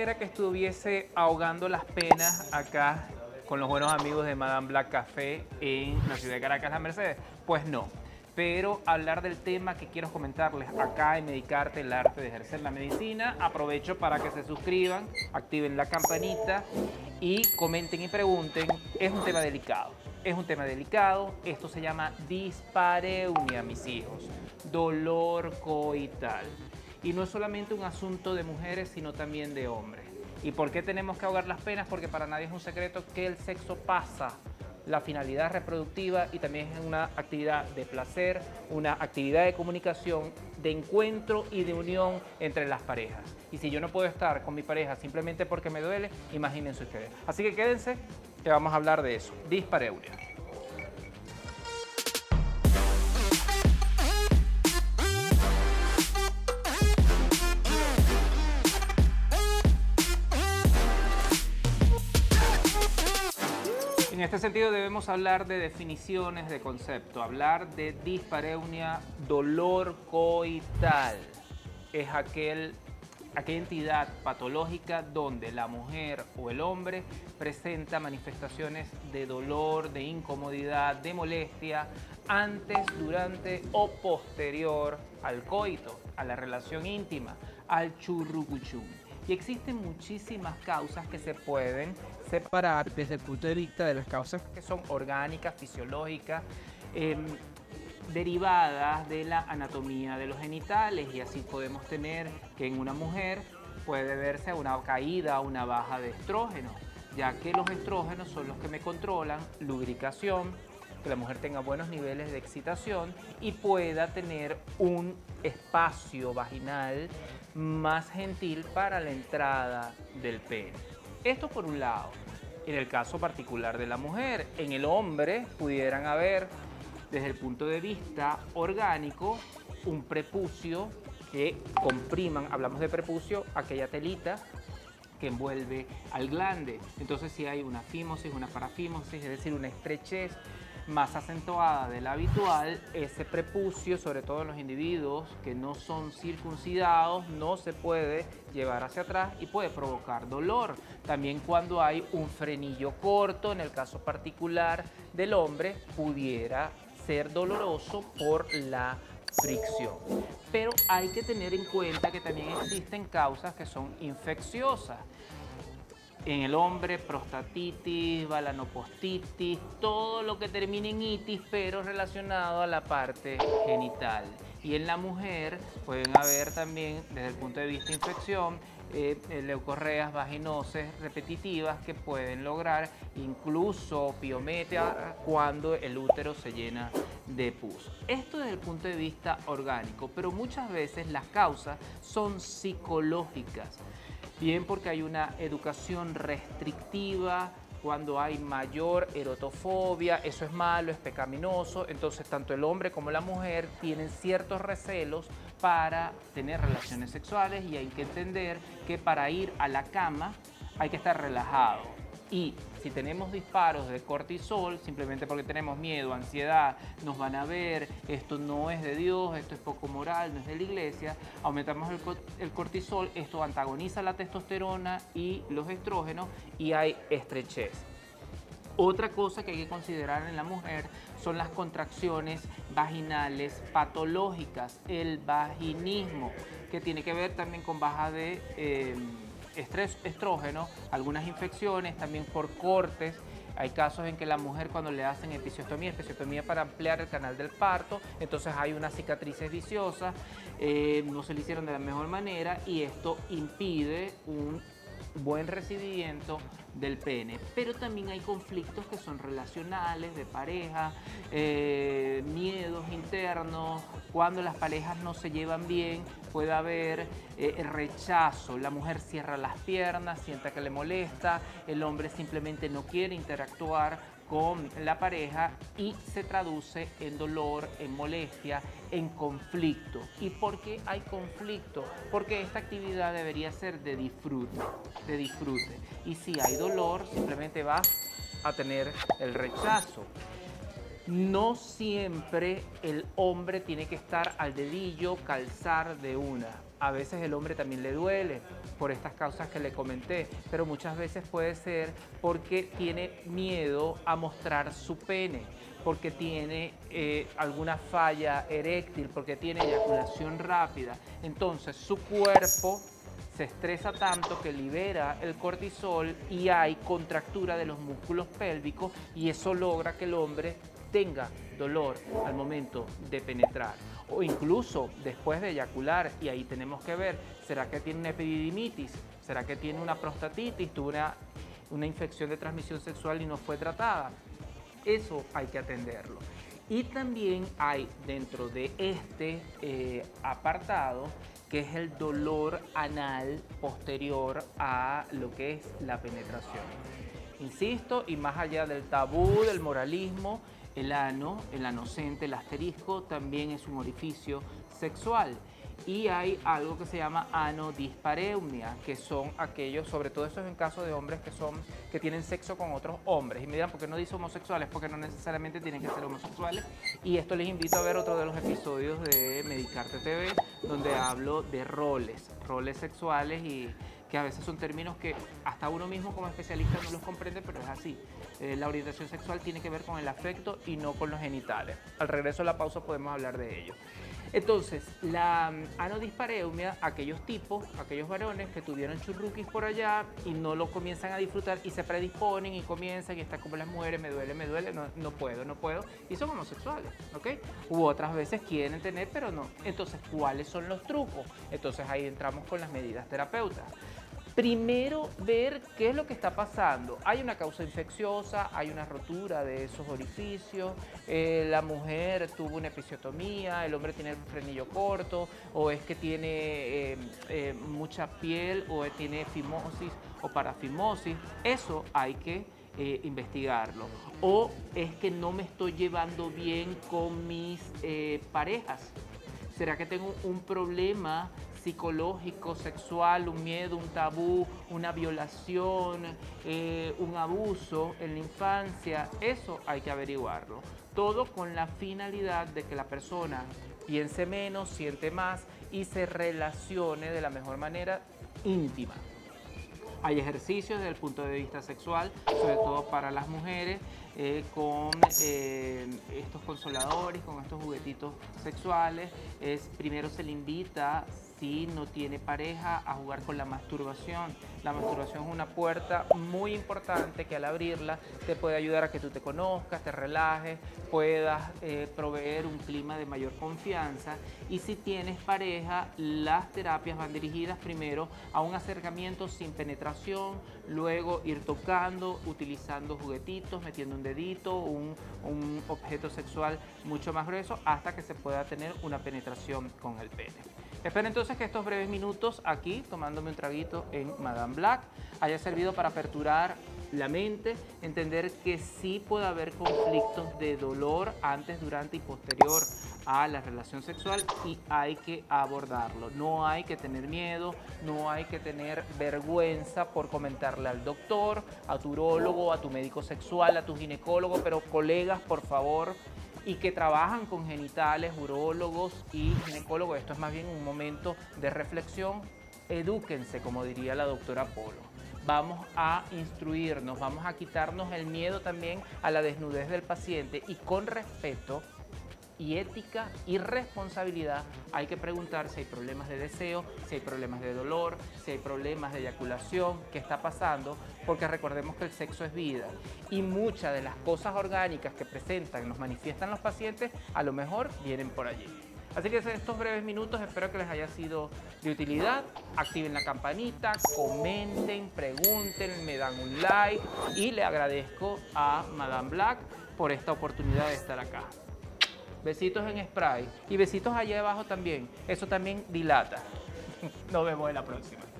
dijera que estuviese ahogando las penas acá con los buenos amigos de Madame Black Café en la ciudad de Caracas, la Mercedes. Pues no. Pero hablar del tema que quiero comentarles acá en Medicarte, el arte de ejercer la medicina, aprovecho para que se suscriban, activen la campanita y comenten y pregunten. Es un tema delicado. Es un tema delicado. Esto se llama dispareunia, mis hijos. Dolor coital. Y no es solamente un asunto de mujeres, sino también de hombres. ¿Y por qué tenemos que ahogar las penas? Porque para nadie es un secreto que el sexo pasa la finalidad reproductiva y también es una actividad de placer, una actividad de comunicación, de encuentro y de unión entre las parejas. Y si yo no puedo estar con mi pareja simplemente porque me duele, imagínense ustedes. Así que quédense, que vamos a hablar de eso. Dispareunia. En este sentido debemos hablar de definiciones de concepto, hablar de dispareunia, dolor coital. Es aquella entidad patológica donde la mujer o el hombre presenta manifestaciones de dolor, de incomodidad, de molestia antes, durante o posterior al coito, a la relación íntima, al churrucuchum. Y existen muchísimas causas que se pueden separar desde el punto de vista de las causas que son orgánicas, fisiológicas, derivadas de la anatomía de los genitales. Y así podemos tener que en una mujer puede verse una caída, una baja de estrógenos, ya que los estrógenos son los que me controlan lubricación, que la mujer tenga buenos niveles de excitación y pueda tener un espacio vaginal más gentil para la entrada del pene. Esto por un lado, en el caso particular de la mujer. En el hombre pudieran haber, desde el punto de vista orgánico, un prepucio que compriman, hablamos de prepucio, aquella telita que envuelve al glande. Entonces si hay una fimosis, una parafimosis, es decir, una estrechez más acentuada de la habitual, ese prepucio, sobre todo en los individuos que no son circuncidados, no se puede llevar hacia atrás y puede provocar dolor. También cuando hay un frenillo corto, en el caso particular del hombre, pudiera ser doloroso por la fricción. Pero hay que tener en cuenta que también existen causas que son infecciosas. En el hombre, prostatitis, balanopostitis, todo lo que termine en itis, pero relacionado a la parte genital. Y en la mujer pueden haber también, desde el punto de vista de infección, leucorreas vaginoses repetitivas que pueden lograr incluso piometria cuando el útero se llena de pus. Esto desde el punto de vista orgánico, pero muchas veces las causas son psicológicas. Bien porque hay una educación restrictiva, cuando hay mayor erotofobia, eso es malo, es pecaminoso, entonces tanto el hombre como la mujer tienen ciertos recelos para tener relaciones sexuales y hay que entender que para ir a la cama hay que estar relajado. Y si tenemos disparos de cortisol, simplemente porque tenemos miedo, ansiedad, nos van a ver, esto no es de Dios, esto es poco moral, no es de la iglesia, aumentamos el cortisol, esto antagoniza la testosterona y los estrógenos y hay estrechez. Otra cosa que hay que considerar en la mujer son las contracciones vaginales patológicas, el vaginismo, que tiene que ver también con baja de estrógeno, algunas infecciones, también por cortes. Hay casos en que la mujer cuando le hacen episiotomía para ampliar el canal del parto, entonces hay unas cicatrices viciosas, no se le hicieron de la mejor manera y esto impide un buen recibimiento del pene. Pero también hay conflictos que son relacionales, de pareja, miedos internos, cuando las parejas no se llevan bien, puede haber rechazo, la mujer cierra las piernas, sienta que le molesta, el hombre simplemente no quiere interactuar con la pareja y se traduce en dolor, en molestia, en conflicto. ¿Y por qué hay conflicto? Porque esta actividad debería ser de disfrute, de disfrute. Y si hay dolor, simplemente vas a tener el rechazo. No siempre el hombre tiene que estar al dedillo, calzar de una. A veces el hombre también le duele por estas causas que le comenté, pero muchas veces puede ser porque tiene miedo a mostrar su pene, porque tiene alguna falla eréctil, porque tiene eyaculación rápida. Entonces su cuerpo se estresa tanto que libera el cortisol y hay contractura de los músculos pélvicos y eso logra que el hombre tenga dolor al momento de penetrar o incluso después de eyacular, y ahí tenemos que ver, ¿será que tiene una epididimitis? ¿Será que tiene una prostatitis? ¿Tuvo una infección de transmisión sexual y no fue tratada? Eso hay que atenderlo. Y también hay dentro de este apartado que es el dolor anal posterior a lo que es la penetración. Insisto, y más allá del tabú, del moralismo, el ano, el anocente, el asterisco, también es un orificio sexual. Y hay algo que se llama anodispareumia, que son aquellos, sobre todo eso es en caso de hombres que tienen sexo con otros hombres. Y me dirán, ¿por qué no dice homosexuales? Porque no necesariamente tienen que ser homosexuales. Y esto les invito a ver otro de los episodios de Medicarte TV, donde hablo de roles sexuales y que a veces son términos que hasta uno mismo como especialista no los comprende, pero es así. La orientación sexual tiene que ver con el afecto y no con los genitales. Al regreso de la pausa podemos hablar de ello. Entonces, la anodispareumia, aquellos varones que tuvieron churruquis por allá y no lo comienzan a disfrutar y se predisponen y comienzan y están como las mujeres, me duele, no puedo, y son homosexuales, ¿ok? U otras veces quieren tener, pero no. Entonces, ¿cuáles son los trucos? Entonces, ahí entramos con las medidas terapeutas. Primero, ver qué es lo que está pasando. Hay una causa infecciosa, hay una rotura de esos orificios, la mujer tuvo una episiotomía, el hombre tiene el frenillo corto, o es que tiene mucha piel, o tiene fimosis o parafimosis. Eso hay que investigarlo. O es que no me estoy llevando bien con mis parejas. ¿Será que tengo un problema psicológico, sexual, un miedo, un tabú, una violación, un abuso en la infancia? Eso hay que averiguarlo. Todo con la finalidad de que la persona piense menos, siente más y se relacione de la mejor manera íntima. Hay ejercicios desde el punto de vista sexual, sobre todo para las mujeres, con estos consoladores, con estos juguetitos sexuales. Primero se le invita, si no tiene pareja, a jugar con la masturbación. La masturbación es una puerta muy importante que al abrirla te puede ayudar a que tú te conozcas, te relajes, puedas proveer un clima de mayor confianza. Y si tienes pareja, las terapias van dirigidas primero a un acercamiento sin penetración, luego ir tocando, utilizando juguetitos, metiendo un dedito, un objeto sexual mucho más grueso, hasta que se pueda tener una penetración con el pene. Espero entonces que estos breves minutos aquí, tomándome un traguito en Madame Black, haya servido para aperturar la mente, entender que sí puede haber conflictos de dolor antes, durante y posterior a la relación sexual y hay que abordarlo. No hay que tener miedo, no hay que tener vergüenza por comentarle al doctor, a tu urólogo, a tu médico sexual, a tu ginecólogo, pero colegas, por favor, y que trabajan con genitales, urólogos y ginecólogos. Esto es más bien un momento de reflexión. Edúquense, como diría la doctora Polo. Vamos a instruirnos, vamos a quitarnos el miedo también a la desnudez del paciente y con respeto y ética y responsabilidad hay que preguntar si hay problemas de deseo, si hay problemas de dolor, si hay problemas de eyaculación, qué está pasando, porque recordemos que el sexo es vida y muchas de las cosas orgánicas que presentan, nos manifiestan los pacientes, a lo mejor vienen por allí. Así que en estos breves minutos espero que les haya sido de utilidad. Activen la campanita, comenten, pregunten, me dan un like y le agradezco a Madame Black por esta oportunidad de estar acá. Besitos en spray y besitos allá abajo también. Eso también dilata. Nos vemos en la próxima.